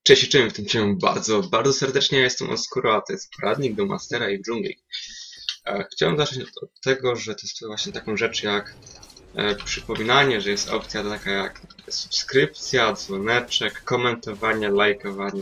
Cześć, życzymy w tym ciągu bardzo serdecznie. Ja jestem Oskuro, a to jest poradnik do Mastera i w dżungli. Chciałem zacząć od tego, że testuję właśnie taką rzecz jak przypominanie, że jest opcja taka jak subskrypcja, dzwoneczek, komentowanie, lajkowanie,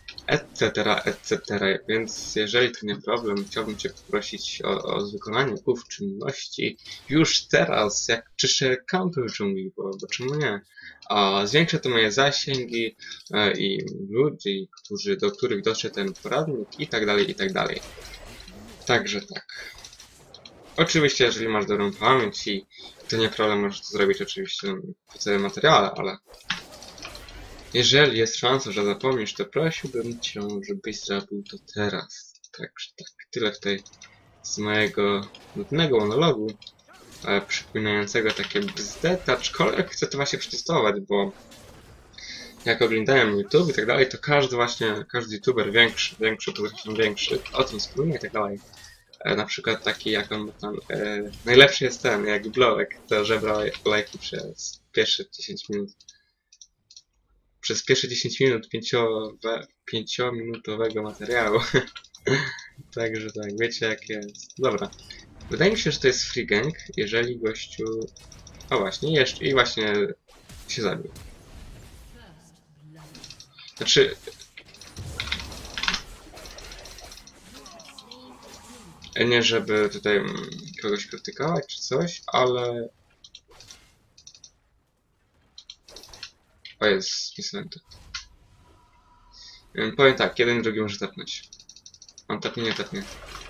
etc. Więc jeżeli to nie problem, chciałbym Cię poprosić o wykonanie ów czynności już teraz, jak czyszczę kampy w dżungli, bo czemu nie? A zwiększa to moje zasięgi i ludzi, do których dotrze ten poradnik i tak dalej, i tak dalej. Także tak. Oczywiście, jeżeli masz dobrą pamięć i to nie problem, możesz to zrobić oczywiście po całym materiale, ale jeżeli jest szansa, że zapomnisz, to prosiłbym Cię, żebyś zrobił to teraz. Także tak, tyle tutaj z mojego nudnego monologu, przypominającego takie bzdety, aczkolwiek chcę to właśnie przetestować, bo jak oglądałem YouTube i tak dalej, to każdy YouTuber większy, to zresztą większy, o tym wspomina i tak dalej. Na przykład taki jak on tam, najlepszy jest ten, jak Blowek, to żebra lajki przez pierwsze 10 minut. Przez pierwsze 10 minut 5-minutowego materiału. Także tak, wiecie jak jest. Dobra. Wydaje mi się, że to jest free gang, jeżeli gościu... O właśnie, jeszcze i właśnie się zabił. Znaczy... Nie żeby tutaj kogoś krytykować czy coś, ale... O jest, pisałem to. Powiem tak, jeden drugi może tepnąć. On tepnie, nie tepnie.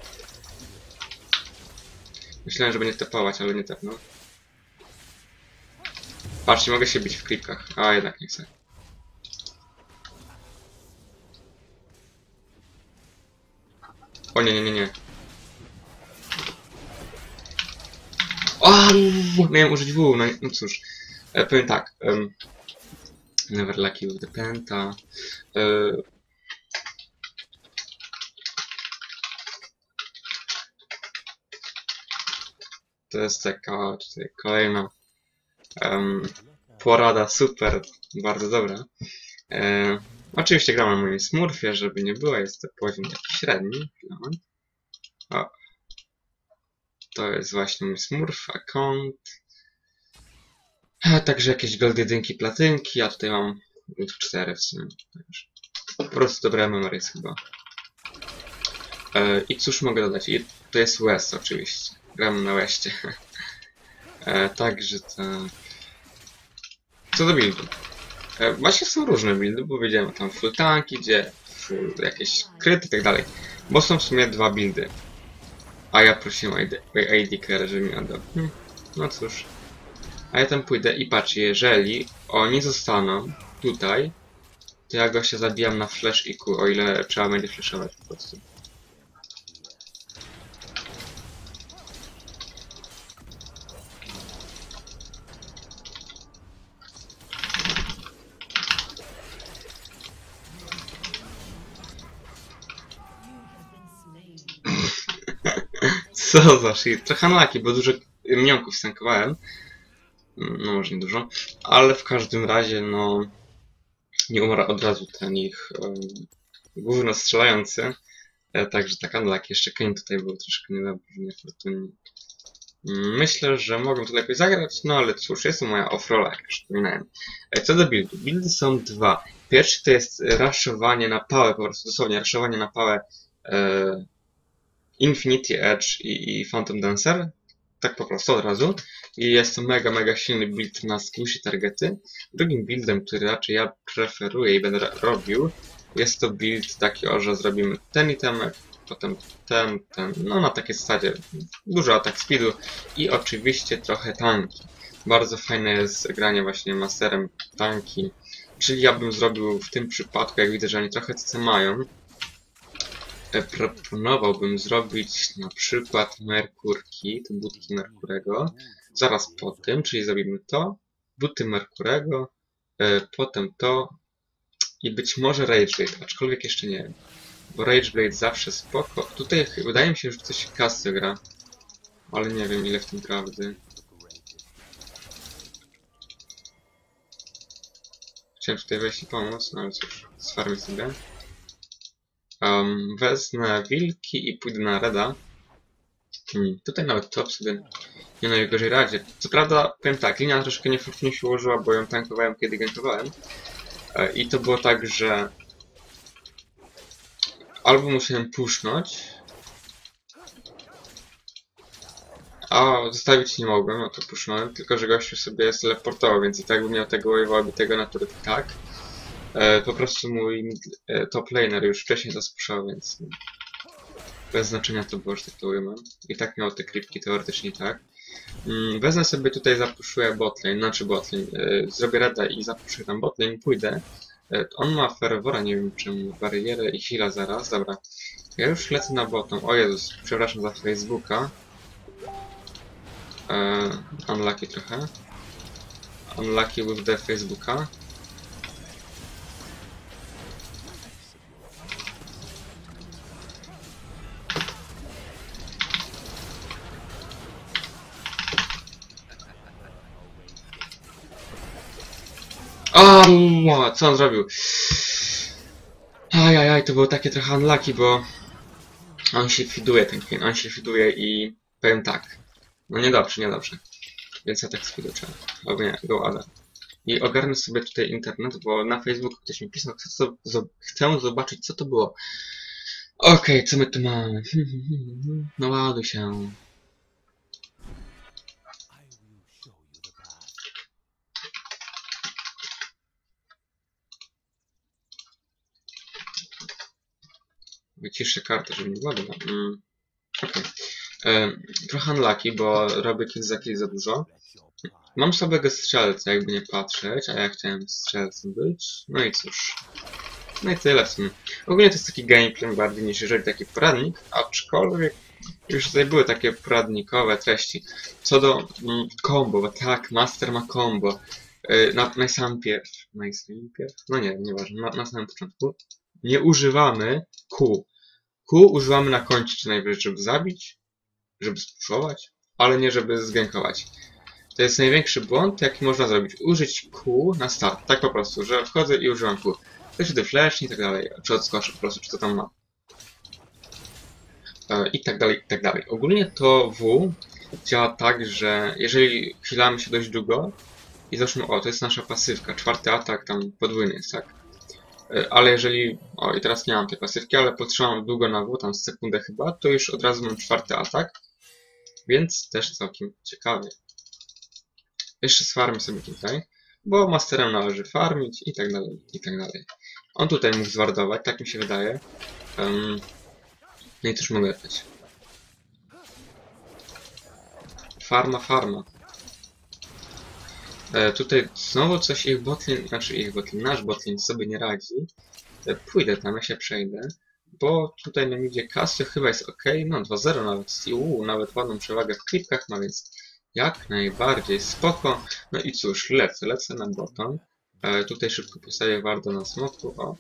Myślałem, że będzie tepować, ale nie tepnął. Patrzcie, mogę się bić w klipkach. A jednak nie chcę. O nie. O, miałem użyć W, no cóż. Powiem tak. Never lucky with the penta. To jest taka tutaj kolejna porada, super, bardzo dobra. Oczywiście gram na moim smurfie, żeby nie było, jest to poziom taki średni. O. To jest właśnie mój smurf, account. Także jakieś gold jedynki, platynki, a tutaj mam 4 w sumie. Po prostu dobra memory jest chyba. I cóż mogę dodać? I to jest West oczywiście. Gram na Westie. Także tak. Co do buildu? Właśnie są różne buildy, bo wiedziałem tam full tanki, gdzie full jakieś kryty i tak dalej. Bo są w sumie dwa buildy. A ja prosiłem AD Carry, żeby mi oddał. No cóż. A ja tam pójdę i patrzę, jeżeli oni zostaną tutaj, to ja go się zabijam na flash i Q, o ile trzeba będzie flashować po prostu. Co za shit. Trochę unlucky, bo dużo minionków stankowałem. No może nie dużo. Ale w każdym razie, no... Nie umarł od razu ten ich gówno strzelający. Także tak unlucky. Jeszcze Kane tutaj był troszkę niefortunnie. Myślę, że mogłem to lepiej zagrać, no ale cóż, jest to moja off-rolla, jak już wspominałem. Co do buildu. Buildy są dwa. Pierwszy to jest raszowanie na pałę, po prostu dosłownie raszowanie na pałę Infinity Edge i Phantom Dancer. Tak po prostu od razu. I jest to mega silny build na skillsy targety. Drugim buildem, który raczej ja preferuję i będę robił, jest to build taki, że zrobimy ten itemek, potem ten, no na takiej zasadzie. Dużo atak speedu i oczywiście trochę tanki. Bardzo fajne jest granie właśnie masterem tanki. Czyli ja bym zrobił w tym przypadku, jak widzę, że oni trochę CC mają, proponowałbym zrobić na przykład Merkurki, te budki Merkurego, zaraz po tym, czyli zrobimy to, buty Merkurego, potem to i być może Rageblade, aczkolwiek jeszcze nie wiem, bo Rageblade zawsze spoko. Tutaj wydaje mi się, że coś Casio gra, ale nie wiem ile w tym prawdy. chciałem tutaj wejść i pomóc, no ale cóż, sfarmię sobie. Wezmę wilki i pójdę na reda. Tutaj nawet top sobie nie najgorzej radzi. Co prawda, powiem tak, linia troszkę niefortunnie się ułożyła, bo ją tankowałem, kiedy gankowałem. I to było tak, że albo musiałem pusznąć, a zostawić nie mogłem, no to pusznąłem, tylko że gościu sobie teleportował, więc i tak bym miał tego wave'a tego natury tak. Po prostu mój top laner już wcześniej to spuszczał, więc bez znaczenia to było, że tak to ujmę. I tak miał te creepki teoretycznie tak. Wezmę sobie tutaj, zapuszuję botlane, znaczy botlane, zrobię reda i zapuszuję tam botlane, pójdę. On ma fervora, nie wiem czym, barierę i heala zaraz, dobra. Ja już lecę na bottom, o Jezus, przepraszam za Facebooka. Unlucky trochę. Unlucky with the Facebooka. O, co on zrobił? Ajajaj, to było takie trochę unlucky, bo on się fiduje, ten Queen, on się fiduje i powiem tak. No niedobrze, niedobrze. Więc ja tak sfiduczę. Albo nie, go ada. I ogarnę sobie tutaj internet, bo na Facebooku ktoś mi pisał, chcę zobaczyć co to było. Okej, co my tu mamy? No ładuj się. Wyciszę kartę, żeby nie ładował. Okej. Trochę unlucky, bo robię kill za dużo. Mam słabego strzelca, jakby nie patrzeć, a ja chciałem strzelcem być. No i cóż. No i tyle w sumie. Ogólnie to jest taki gameplay bardziej niż jeżeli taki poradnik, aczkolwiek już tutaj były takie poradnikowe treści. Co do combo, bo tak, Master ma combo. Na sam pierw. No nie, nieważne, na samym początku. Nie używamy Q. Q używamy na końcu co najwyżej, żeby zabić, żeby spuszować, ale nie żeby zgankować. To jest największy błąd, jaki można zrobić. Użyć Q na start, tak po prostu, że wchodzę i używam Q. To się flash i tak dalej, czy odskoczę po prostu, czy to tam ma. I tak dalej, i tak dalej. Ogólnie to W działa tak, że jeżeli chwilamy się dość długo i załóżmy, o, to jest nasza pasywka, 4. atak, tam podwójny jest, tak? Ale jeżeli, o i teraz nie mam tej pasywki, ale potrzebam długo na W, tam sekundę chyba, to już od razu mam 4. atak, więc też całkiem ciekawie. Jeszcze sfarmię sobie tutaj, bo masterem należy farmić i tak dalej, i tak dalej. On tutaj mógł zwardować, tak mi się wydaje. No i też mogę lepać. Farma. Tutaj znowu coś ich botlane, nasz botlane sobie nie radzi. Pójdę tam, ja się przejdę, bo tutaj nam idzie kasy, chyba jest ok, no 2-0 nawet, nawet ładną przewagę w klipkach ma, więc jak najbardziej spoko. No i cóż, lecę na bottom. Tutaj szybko postawię wardo na smoku, o.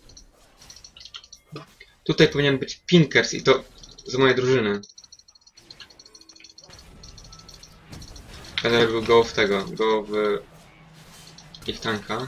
Tutaj powinien być Pinkers i to z mojej drużyny. Będę robił go w tego, go w ich tanka.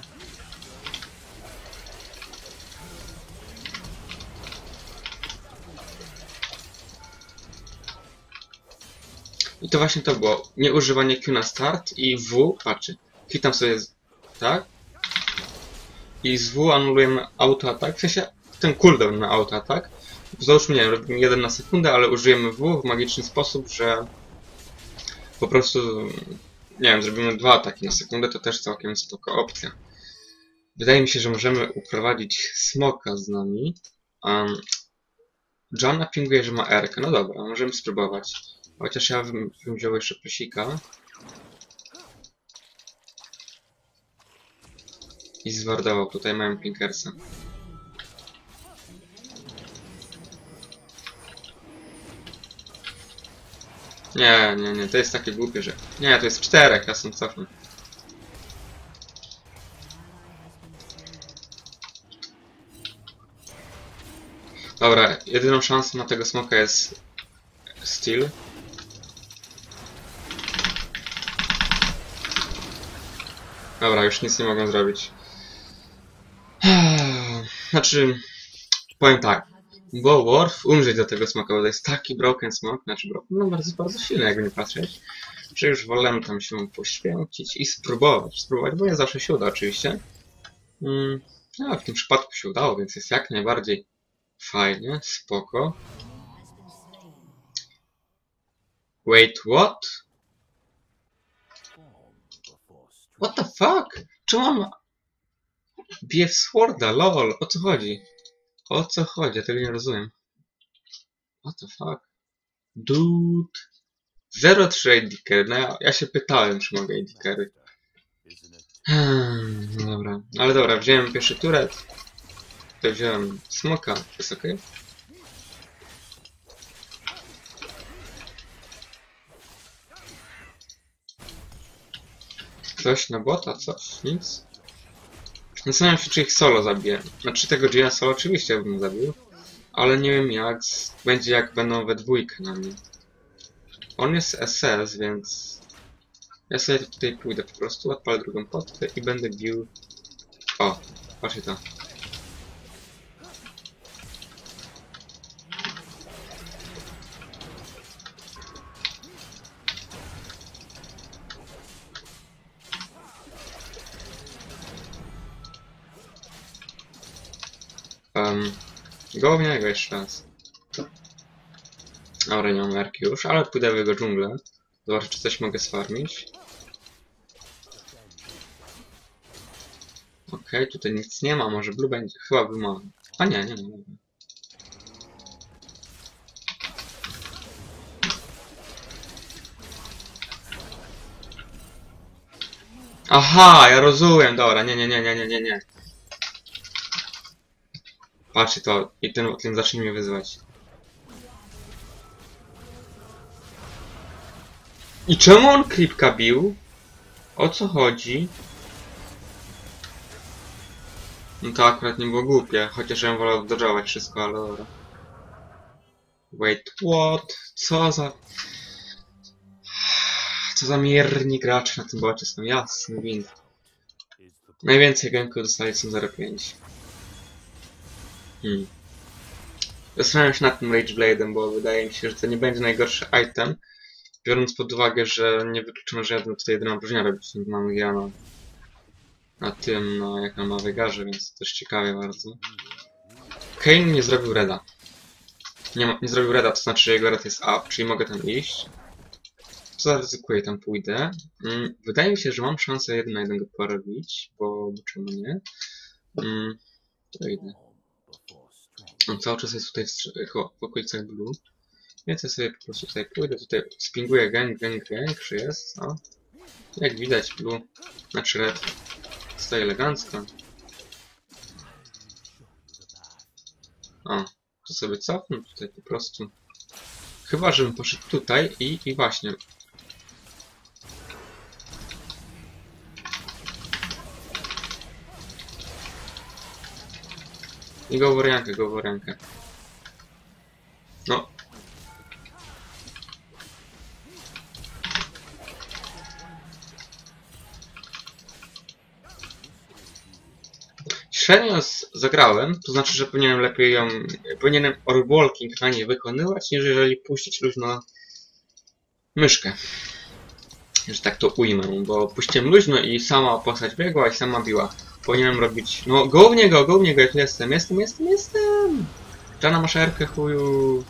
I to właśnie to było. Nieużywanie Q na start i W, patrzcie. Hitam sobie tak. I z W anulujemy autoatak. W sensie ten cooldown na autoatak. Załóżmy, nie wiem, robimy 1 na sekundę, ale użyjemy W w magiczny sposób, że po prostu, nie wiem, zrobimy 2 ataki na sekundę, to też całkiem spoko opcja. Wydaje mi się, że możemy uprowadzić smoka z nami. John pinguje, że ma R-kę. No dobra, możemy spróbować. Chociaż ja bym wziął jeszcze plusika. I zwardował. Tutaj mają Pinkersa. Nie, to jest takie głupie, że... Nie, to jest 4, ja sam cofnę. Dobra, jedyną szansą na tego smoka jest Steel. Dobra, już nic nie mogą zrobić. Znaczy, powiem tak. Bo Worf umrzeć do tego smoka, bo to jest taki broken smok, znaczy broken, no bardzo, bardzo silny, jakby nie patrzeć, że już wolę tam się poświęcić i spróbować, bo nie zawsze się uda oczywiście. No, w tym przypadku się udało, więc jest jak najbardziej fajnie, spoko. Wait, what? What the fuck? Czemu mam BF Sworda, lol, o co chodzi? O co chodzi? Ja tego nie rozumiem. What the fuck? Dude. 0-3 AD-carry. No ja się pytałem, czy mogę AD-carry. No dobra. Ale dobra, wziąłem pierwszy turret. To wziąłem smoka. Jest ok? Coś na bota? Coś? Nic? Zastanawiam się, czy ich solo zabiję. Znaczy tego Gia solo oczywiście bym zabił. Ale nie wiem jak będzie, jak będą we dwójkę na mnie. On jest SS, więc ja sobie tutaj pójdę po prostu, odpalę drugą potkę i będę bił... O, patrzcie to. Gołowniego jeszcze raz. Dobra, nie mam erki już, ale pójdę w jego dżunglę. Zobaczę, czy coś mogę sfarmić. Okej, tutaj nic nie ma, może blue będzie. Chyba by ma. A nie. Aha, ja rozumiem, dobra, nie. Patrzcie to, i ten zacznie mnie wyzwać. I czemu on creepka bił? O co chodzi? No to akurat nie było głupie, chociaż ja bym wolał dodżować wszystko, ale dobra. Wait, what? Co za mierni gracze na tym bocie są, jasny win. Najwięcej ganków dostali są 0,5. Zastanawiam się nad tym Rageblade'em, bo wydaje mi się, że to nie będzie najgorszy item, biorąc pod uwagę, że nie wykluczono, że ja będę tutaj jedyną próżnię robić, mam ja na tym, jak na Mavegarze, więc to też ciekawe bardzo. Kayn nie zrobił reda. Nie zrobił reda, to znaczy, że jego red jest up, czyli mogę tam iść. Co zaryzykuję, tam pójdę. Wydaje mi się, że mam szansę 1 na 1 go porobić, bo czemu nie? To idę. On cały czas jest tutaj w okolicach blue. Więc ja sobie po prostu tutaj pójdę, tutaj spinguję gang, czy jest, no. Jak widać blue, znaczy red, stoi elegancko. O, to sobie cofnę tutaj po prostu. Chyba, żebym poszedł tutaj i właśnie. I go w rękę. No. Średnio zagrałem, to znaczy, że powinienem lepiej powinienem orb-walking na niej wykonywać, niż jeżeli puścić luźno myszkę. Że tak to ujmę, bo puściłem luźno i sama postać biegła i sama biła. Powinienem robić... No, go w niego, jak jestem. Żana masz erkę, chuju.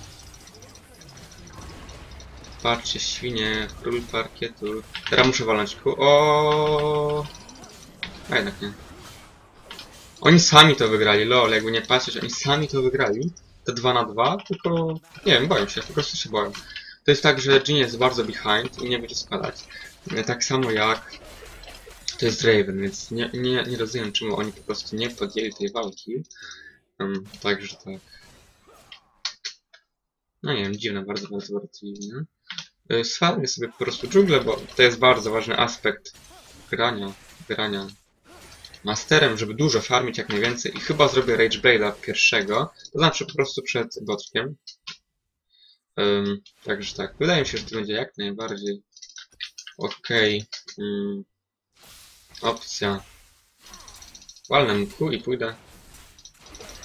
Patrzcie, świnie, król parkietu. Teraz muszę walnąć o. A jednak nie. Oni sami to wygrali, lol, jakby nie patrzeć, oni sami to wygrali. To 2 na 2, tylko... Nie wiem, boję się, po prostu się boję. To jest tak, że Jhin jest bardzo behind i nie będzie składać. Tak samo jak... To jest Draven, więc nie rozumiem, czemu oni po prostu nie podjęli tej walki. Także tak. No nie wiem, dziwne, bardzo dziwne. Sfarmię sobie po prostu dżunglę, bo to jest bardzo ważny aspekt grania masterem, żeby dużo farmić jak najwięcej i chyba zrobię Rageblade'a pierwszego, to znaczy po prostu przed botkiem. Także tak, wydaje mi się, że to będzie jak najbardziej okej. Opcja. Walnę mu Q i pójdę.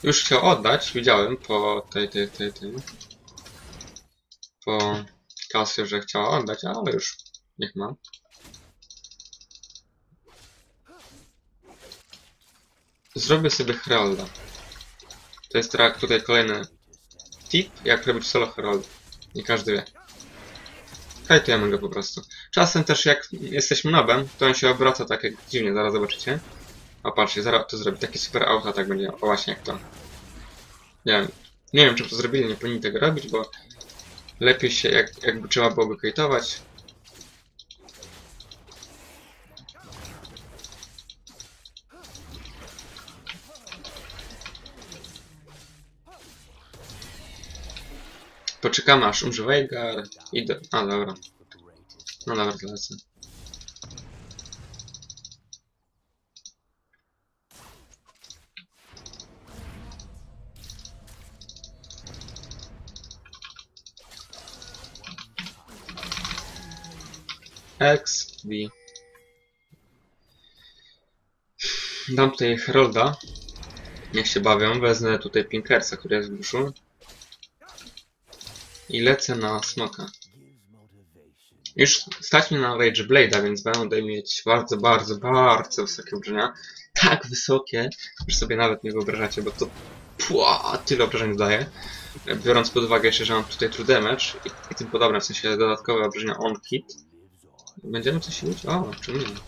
już chciał oddać, widziałem po tym. Po Casio, że chciała oddać, ale już niech ma. Zrobię sobie Heralda. To jest tutaj kolejny tip, jak robić solo Herald. Nie każdy wie. Hejtujemy go po prostu. Czasem też jak jesteśmy nobem, to on się obraca tak jak dziwnie, zaraz zobaczycie. O patrzcie, zaraz to zrobi taki super auto, tak będzie, o właśnie jak to. Nie wiem czy to zrobili, nie powinni tego robić, bo lepiej się, jakby trzeba byłoby kajtować. Poczekamy aż umrze Veigar i do... A dobra. No dobra, lecę. X, B. Dam tutaj Herolda. Niech się bawią. Wezmę tutaj Pinkersa, który jest w buszu. I lecę na smoka. Już stać mnie na Rage Blade'a, więc będę mieć bardzo wysokie obrażenia. Tak wysokie, że sobie nawet nie wyobrażacie, bo to tyle obrażeń zdaje. Biorąc pod uwagę jeszcze, że mam tutaj true damage i tym podobne, w sensie dodatkowe obrażenia on hit. Będziemy coś sić? O, czemu nie?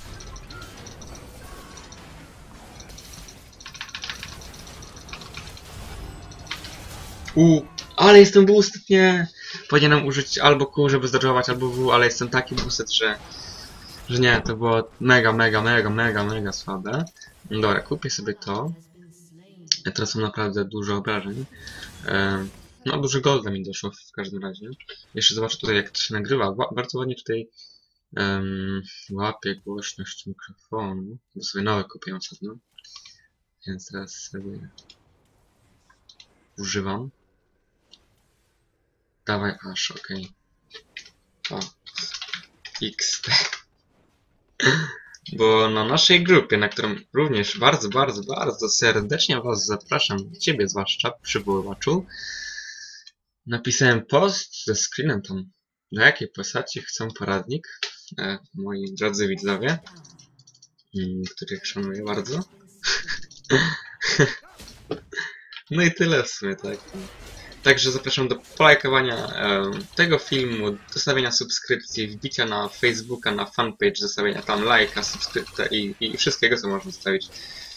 Ale jestem boosted, nie! Powinienem użyć albo Q, żeby zdodżować, albo W, ale jestem taki boosted, że nie, to było mega słabe. Dobra, kupię sobie to. Teraz mam naprawdę dużo obrażeń. No, dużo golda mi doszło w każdym razie. Jeszcze zobaczę tutaj, jak to się nagrywa. Bardzo ładnie tutaj łapię głośność mikrofonu, bo sobie nowe kupię ostatnio. Więc teraz sobie używam. Dawaj aż, okej. O. XT. Bo na naszej grupie, na którą również bardzo serdecznie was zapraszam, ciebie zwłaszcza, przywoływaczu, napisałem post ze screenem tam, do jakiej postaci chcą poradnik, moi drodzy widzowie, których szanuję bardzo. No i tyle w sumie, tak. Także zapraszam do polajkowania tego filmu, zostawienia subskrypcji, wbicia na Facebooka, na fanpage, zostawienia tam lajka, subskrypcja i wszystkiego, co można zostawić.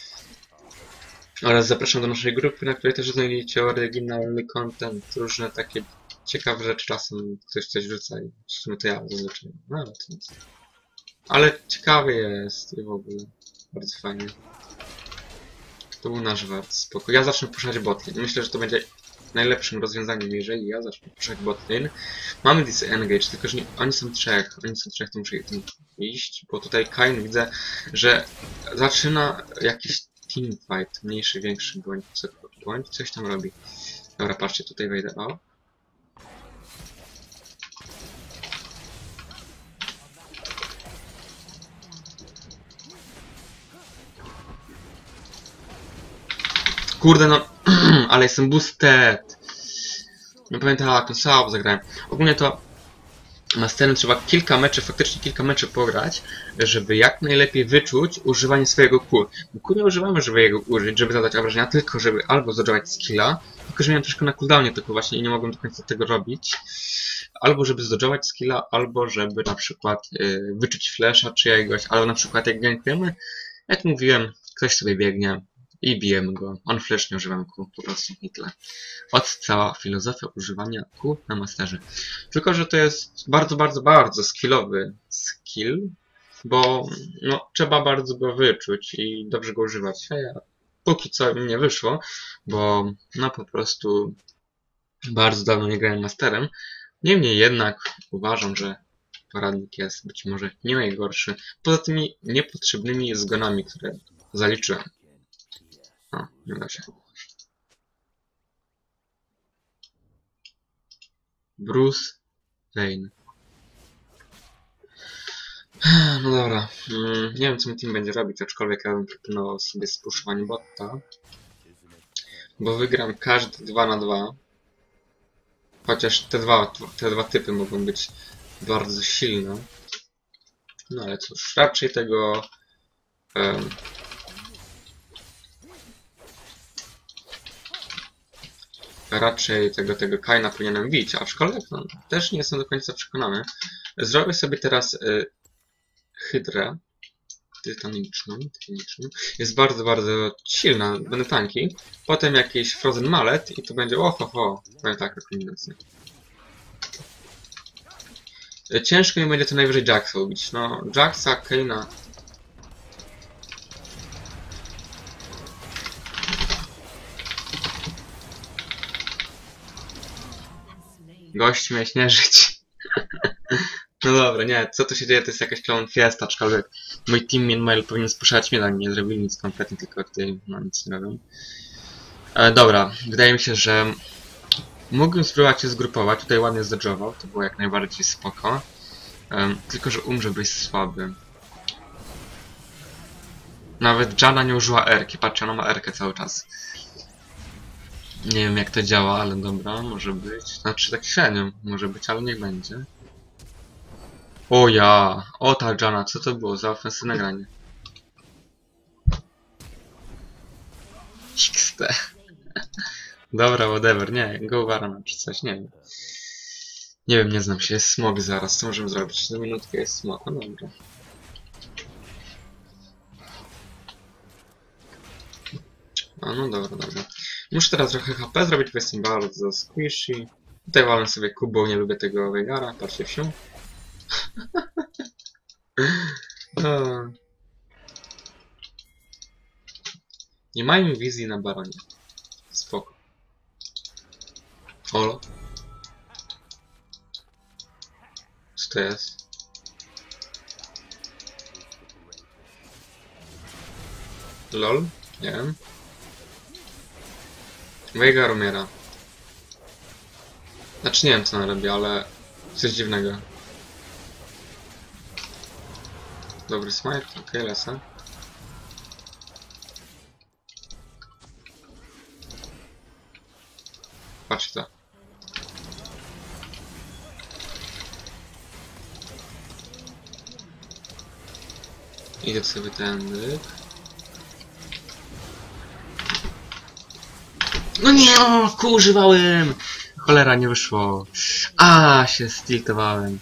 Oraz zapraszam do naszej grupy, na której też znajdziecie oryginalny content, różne takie ciekawe rzeczy, czasem ktoś coś rzuca i w sumie to ja zazwyczaj, no ale to nic. Ale ciekawy jest i w ogóle, bardzo fajnie. To był nasz wart, spoko. Ja zacznę puszczać botlane. Myślę, że to będzie najlepszym rozwiązaniem, jeżeli ja zacznę puszczać botlane. Mamy disengage, tylko że oni są trzech, to muszę iść, bo tutaj Kain widzę, że zaczyna jakiś teamfight, mniejszy, większy, bądź coś tam robi. Dobra, patrzcie, tutaj wejdę, o. Kurde no, ale jestem boosted. No powiem tak, to słabo zagrałem. Ogólnie to Masterem trzeba faktycznie kilka meczy pograć, żeby jak najlepiej wyczuć używanie swojego Q. Bo Q nie używamy, żeby jego użyć, żeby zadać obrażenia, tylko żeby albo zdodżować skilla, tylko że miałem troszkę na cooldownie tylko właśnie i nie mogłem do końca tego robić. Albo żeby zdodżować skilla, albo żeby na przykład wyczuć flasha czyjegoś, albo na przykład jak gankujemy, jak mówiłem, ktoś sobie biegnie i bijemy go. On flash nie używam Q, po prostu i tyle. Od cała filozofia używania Q na masterze. Tylko że to jest bardzo skillowy skill, bo no, trzeba bardzo go wyczuć i dobrze go używać. A ja póki co mi nie wyszło, bo no po prostu bardzo dawno nie grałem masterem. Niemniej jednak uważam, że poradnik jest być może nie najgorszy. Poza tymi niepotrzebnymi zgonami, które zaliczyłem. O, nie da się. Bruce Wayne. No dobra. Nie wiem, co mój team będzie robić, aczkolwiek ja bym proponował sobie spuszowanie botta. Bo wygram każdy 2 na 2. Chociaż te dwa typy mogą być bardzo silne. No ale cóż, raczej tego... raczej tego Kaina powinienem bić, aczkolwiek no, też nie jestem do końca przekonany. Zrobię sobie teraz hydrę tytaniczną. Jest bardzo, bardzo silna, będę tanki. Potem jakiś Frozen Mallet i to będzie ohoho. Powiem tak, kombinacja. Ciężko mi będzie to najwyżej Jacksa ubić. No, Jacksa, Kaina. Gość miałeś nie żyć. No dobra, nie, co tu się dzieje, to jest jakaś clown fiesta, aczkolwiek mój team Minmail powinien spuszczać mnie, nie zrobili nic kompletnie, tylko tutaj no, nic nie robią. Dobra, wydaje mi się, że mógłbym spróbować się zgrupować, tutaj ładnie zdodżował, to było jak najbardziej spoko. Tylko, że umrze być słaby. Nawet Janna nie użyła R-ki, patrzcie, ona ma R-kę cały czas. Nie wiem jak to działa, ale dobra, może być. Znaczy tak średnio może być, ale niech będzie. O ja! O ta Janna, co to było za ofensywne granie? XT. Dobra, whatever, nie, go Varana czy coś, nie wiem. Nie wiem, nie znam się, jest smog zaraz, co możemy zrobić? Na minutkę jest smog, no dobra. A no dobra, dobra. Muszę teraz trochę HP zrobić, bo jestem bardzo squishy. Tutaj walę sobie kubą, nie lubię tego Veigara, patrzcie się. Nie mają wizji na baronie. Spoko. Olo. Co to jest? LOL? Nie wiem. Veigar umiera. Znaczy nie wiem co on robi, ale coś dziwnego. Dobry smite, okej, lecę. Patrz to. Idę sobie tędy. No nie, używałem! Cholera, nie wyszło. A, się stiltowałem.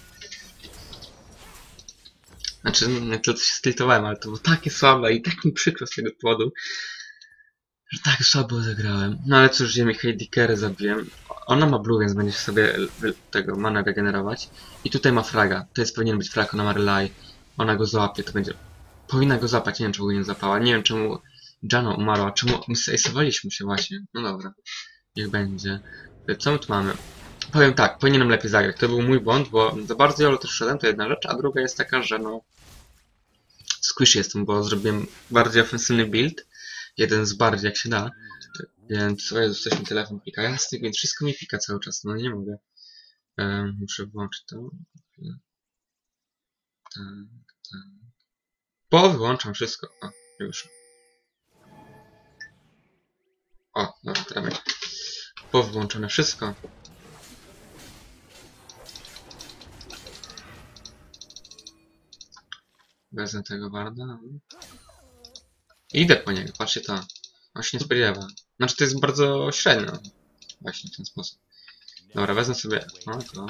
Znaczy, nie tylko się stiltowałem, ale to było takie słabe i tak mi przykro z tego powodu, że tak słabo zagrałem. No ale cóż, ziemi Heidikery zabiłem. Ona ma blue, więc będzie sobie tego mana regenerować. I tutaj ma fraga. To jest powinien być frag, ona ma relay. Ona go złapie, to będzie... Powinna go zapać, nie wiem czemu go nie zapała. Nie wiem czemu Janna umarła, czemu my sejsowaliśmy się właśnie. No dobra, niech będzie. Co my tu mamy? Powiem tak, powinienem lepiej zagrać. To był mój błąd, bo za bardzo jolo też szedłem, to jedna rzecz, a druga jest taka, że no... Squish jestem, bo zrobiłem bardziej ofensywny build. Jeden z bardziej jak się da. Więc, o Jezu, coś mi telefon pika. Jasny, więc wszystko mi pika cały czas, no nie mogę. Muszę włączyć to. Tak, tak. Bo wyłączam wszystko. O, już. O, dobra, teraz będzie. Bo wyłączone wszystko. Wezmę tego Warda. Idę po niego, patrzcie to. On się nie spodziewa. Znaczy to jest bardzo średnio. Właśnie w ten sposób. Dobra, wezmę sobie... O, to...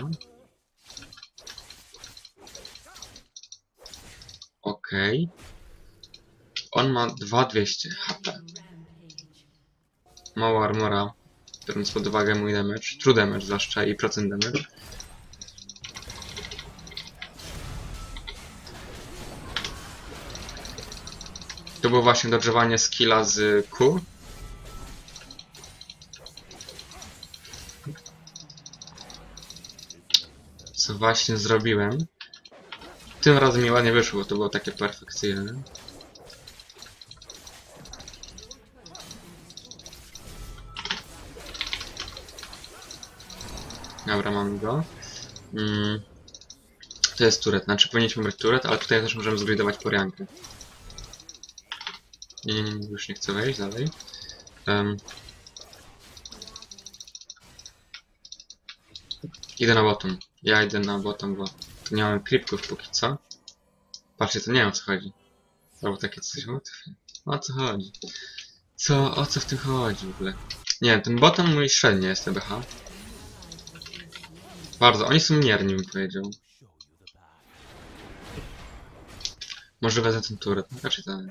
Okej. On ma 2200 HP. Mało armora, biorąc pod uwagę mój damage. True damage zwłaszcza i procent damage. To było właśnie dodżowanie skilla z Q. Co właśnie zrobiłem. Tym razem mi ładnie wyszło, to było takie perfekcyjne. Dobra, mamy go. To jest turret, znaczy powinniśmy brać turret, ale tutaj też możemy zgridować poriankę. Nie, już nie chcę wejść dalej. Idę na bottom. Ja idę na bottom, bo tu nie mamy creepków póki co. Patrzcie, to nie wiem o co chodzi. Albo takie coś, o co chodzi? O co w tym chodzi w ogóle? Nie wiem, ten bottom mój średni jest TBH. Bardzo, oni są mierni, bym powiedział. Może wezmę ten turret, raczej tak.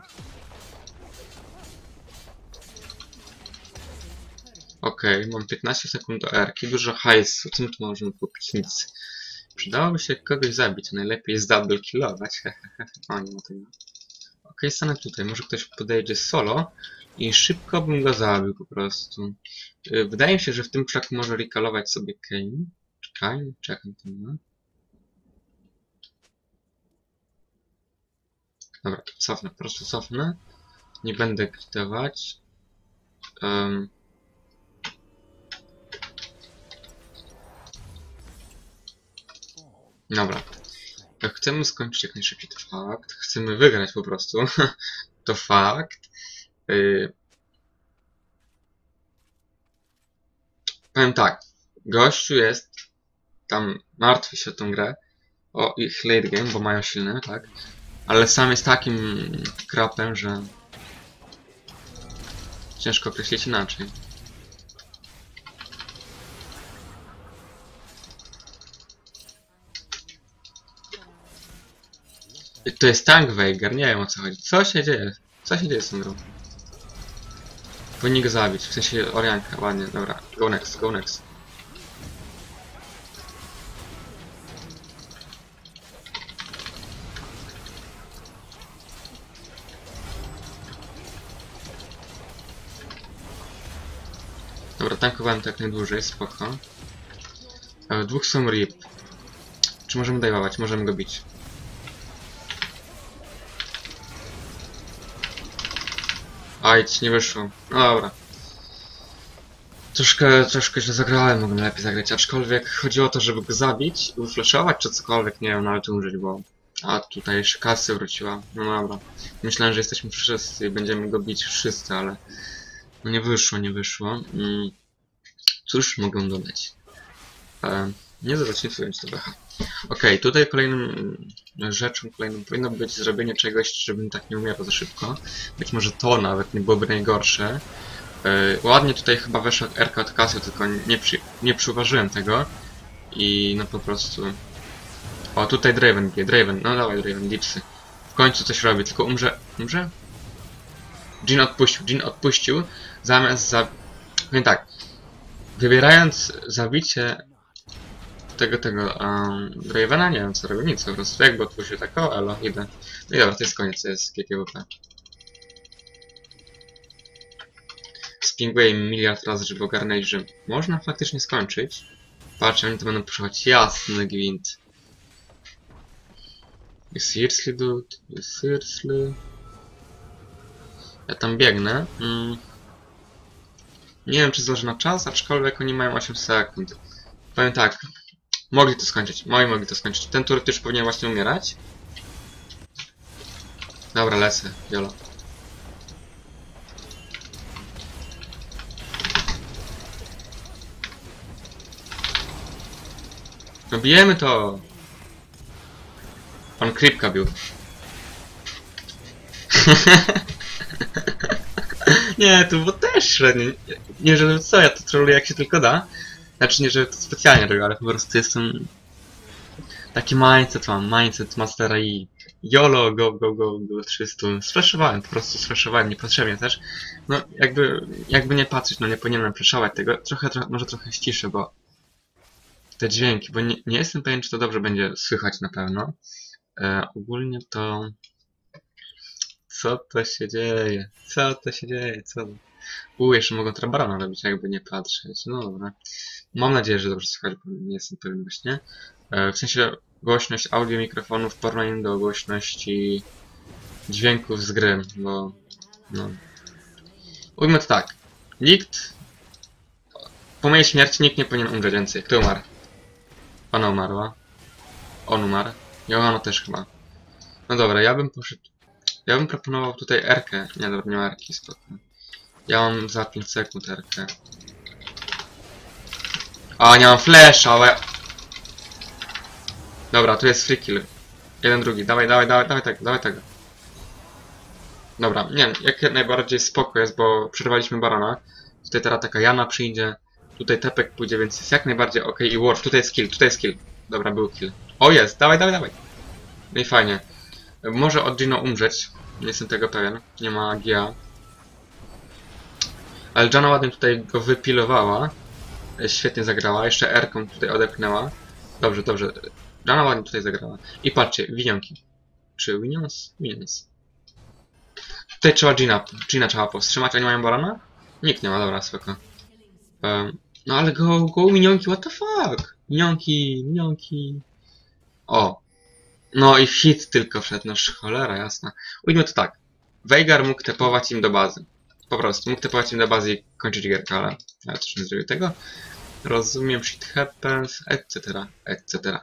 Okej, mam 15 sekund do R-ki, dużo hajsu, co my tu możemy kupić? Nic. Przydałoby się kogoś zabić, a najlepiej jest double killować. O, nie ma tego. Okej, stanę tutaj, może ktoś podejdzie solo i szybko bym go zabił po prostu. Wydaje mi się, że w tym przypadku może recallować sobie Kayn. Czekaj, czekam tam. Dobra, cofnę, po prostu cofnę. Nie będę kwitować. Dobra. Jak chcemy skończyć jak najszybciej, to fakt. Chcemy wygrać po prostu. To fakt. Powiem tak. Gościu jest tam, martwi się o tą grę. O ich late game, bo mają silne, tak? Ale sam jest takim krapem, że ciężko określić inaczej. To jest tank Veigar, nie wiem o co chodzi. Co się dzieje? Co się dzieje z tą grą? Powinni go zabić, w sensie Orianka, ładnie, dobra. Go next, go next. Dobra, tankowałem to jak najdłużej, spoko. Dwóch są rip. Czy możemy dajwować? Możemy go bić. Ajdź, nie wyszło. No dobra. Troszkę źle zagrałem, mogłem lepiej zagrać, aczkolwiek chodzi o to, żeby go zabić, uflashować czy cokolwiek, nie wiem, nawet umrzeć, bo... A tutaj jeszcze kasy wróciła. No dobra. Myślałem, że jesteśmy wszyscy i będziemy go bić wszyscy, ale... No nie wyszło, nie wyszło. Cóż mogę dodać? Nie zacznijmy to BH. Okej, tutaj kolejną rzeczą, powinno być zrobienie czegoś, żebym tak nie umierał za szybko. Być może to nawet nie byłoby najgorsze. Ładnie tutaj chyba weszła RK od kasy, tylko nie przyuważyłem tego. I no po prostu... O, tutaj Draven bije, Draven, no dawaj Draven, dipsy. W końcu coś robi, tylko umrze... Umrze? Jhin odpuścił, zamiast Powiem tak, wybierając zabicie tego Ravena, nie wiem co robię, nic po prostu, jakby odpuścił tak, o elo, idę. No i dobra, to jest koniec, to jest GGWP. Spinguję im miliard razy, żeby ogarnąć, że można faktycznie skończyć. Patrzcie, oni to będą puszować, jasny gwint. Seriously, dude? Seriously? Ja tam biegnę. Nie wiem, czy zależy na czas, aczkolwiek oni mają 8 sekund. Powiem tak, mogli to skończyć. Mogli to skończyć. Ten turret już powinien właśnie umierać. Dobra, lecę, jolo. No bijemy to! On creepka bił. Nie, tu bo też średnio. Nie, że co, ja to troluję jak się tylko da. Znaczy nie, że to specjalnie robię, ale po prostu jestem... Taki mindset mam, mindset mastera i... YOLO, go 300. Sflashowałem, po prostu sflashowałem niepotrzebnie też. No, jakby nie patrzeć, no nie powinienem flashować tego. Może trochę ściszę, bo... Te dźwięki, bo nie jestem pewien, czy to dobrze będzie słychać na pewno. Ogólnie to... Co to się dzieje? Co to się dzieje? Co? Jeszcze mogą Trabarana robić, jakby nie patrzeć. No dobra. Mam nadzieję, że dobrze słychać, bo nie jestem pewien właśnie. W sensie głośność audio mikrofonu w porównaniu do głośności dźwięków z gry, bo... No... Ujmę to tak. Po mojej śmierci nikt nie powinien umrzeć więcej. Kto umarł? Ona umarła. On umarł. Johanna też chyba. No dobra, ja bym poszedł... Ja bym proponował tutaj R-kę. Nie, dobra, nie ma R-ki, spoko. Ja mam za 5 sekund R-kę. A, nie mam flasha, ale... Dobra, tu jest free kill. Jeden, drugi. Dawaj, dawaj, dawaj, dawaj tego, dawaj tego. Dobra, nie wiem, jak najbardziej spoko jest, bo przerwaliśmy barona. Tutaj teraz taka Jana przyjdzie. Tutaj tepek pójdzie, więc jest jak najbardziej ok. I Warf, tutaj jest kill, tutaj jest kill. Dobra, był kill. O, jest, dawaj, dawaj, dawaj. No i fajnie. Może od Gino umrzeć. Nie jestem tego pewien. Nie ma GA. Ale Jana ładnie tutaj go wypilowała. Świetnie zagrała. Jeszcze R-ką tutaj odepchnęła. Dobrze, dobrze. Jana ładnie tutaj zagrała. I patrzcie, winionki. Czy Winions? Winions. Tutaj trzeba Gina trzeba powstrzymać, a nie mają barona? Nikt nie ma, dobra, spoko. No ale go minionki, what the fuck? Minionki. O. No i hit tylko wszedł, no cholera jasna. Ujmę to tak. Veigar mógł tepować im do bazy. Po prostu, mógł tepować im do bazy i kończyć gierkę, ale ja też nie zrobił tego. Rozumiem, shit happens, etc.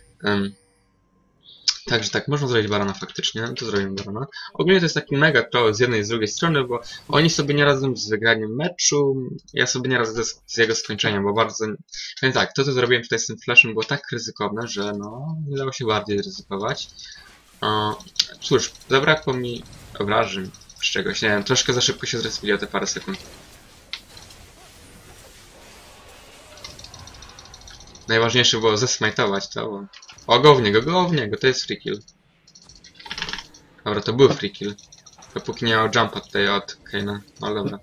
Także tak, można zrobić barona faktycznie, to zrobimy barona. Ogólnie to jest taki mega troll z jednej i z drugiej strony, bo oni sobie nie radzą z wygraniem meczu, ja sobie nie radzę z jego skończeniem, bo bardzo... Więc tak, to co zrobiłem tutaj z tym flashem było tak ryzykowne, że no, nie dało się bardziej ryzykować. Cóż, zabrakło mi obrażeń z czegoś, nie wiem, troszkę za szybko się zrespili o te parę sekund. Najważniejsze było zesmajtować to, bo... O, go w niego, to jest free kill. Dobra, to był free kill. Dopóki nie miał jumpa tutaj od Kane'a. No dobra.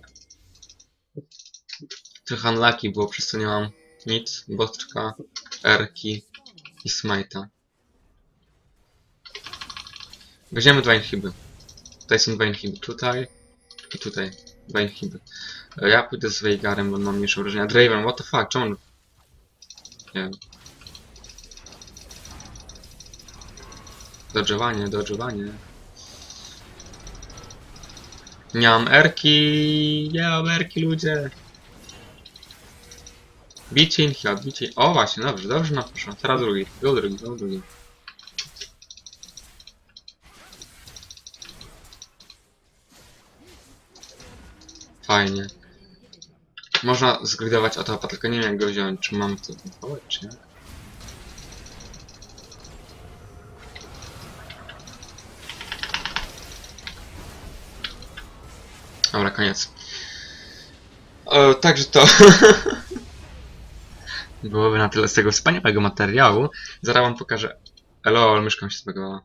Trochę unlucky było, przez co nie mam nic. Bostrka, R-ki i smite'a. Weźmiemy dwa inhiby. Tutaj są dwa inhiby. Tutaj i tutaj. Dwa inhiby. Ja pójdę z Veigarem, bo mam mniejsze wrażenia. Draven, what the fuck? Czemu on... Nie wiem. Dodżowanie. Nie mam erki, ludzie. Bicie inhiba, bicie... O właśnie, dobrze nam poszło. Teraz drugi. Go drugi. Fajnie. Można zgridować o topa, tylko nie wiem jak go wziąć. Czy mam to kontrolować, czy nie? Dobra, koniec. Także to byłoby na tyle z tego wspaniałego materiału. Zaraz wam pokażę. Elo, myszka mi się zbagowała.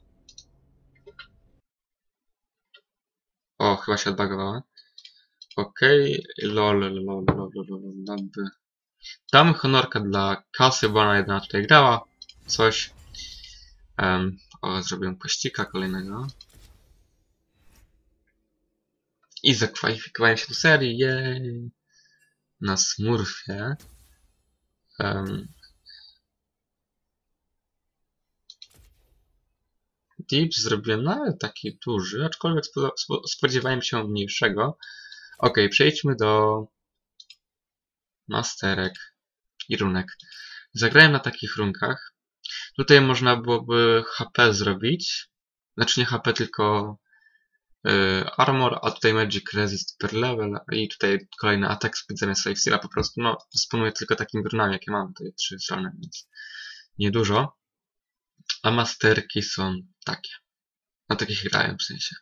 O, chyba się odbagowała. Okej, lol. Damy honorka dla Kasy, bo ona jedna tutaj grała. Coś. O, zrobiłem pościga kolejnego. I zakwalifikowałem się do serii, jej! Na Smurfie. Dips zrobiłem nawet taki duży, aczkolwiek spodziewałem się mniejszego. Ok, przejdźmy do masterek i runek. Zagrałem na takich runkach. Tutaj można byłoby HP zrobić. Znaczy nie HP, tylko armor, a tutaj magic resist per level i tutaj kolejny attack speed zamiast lifesteala. Po prostu no, dysponuję tylko takimi runami, jakie mam. Tutaj 3 strony, więc niedużo. A masterki są takie. Na takich grałem w sensie.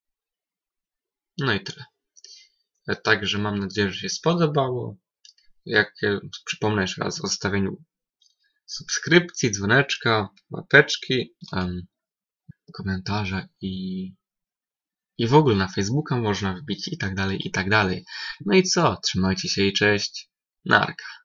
No i tyle. Także mam nadzieję, że się spodobało. Jak przypomnę jeszcze raz o zostawieniu subskrypcji, dzwoneczka, łapeczki, komentarze i w ogóle na Facebooka można wbić i tak dalej, i tak dalej. No i co? Trzymajcie się i cześć. Narka.